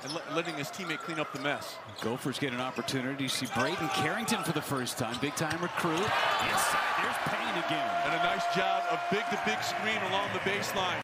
and letting his teammate clean up the mess. Gophers get an opportunity. You see Braden Carrington for the first time. Big-time recruit. Inside, there's Payne again. And a nice job of big-to-big screen along the baseline.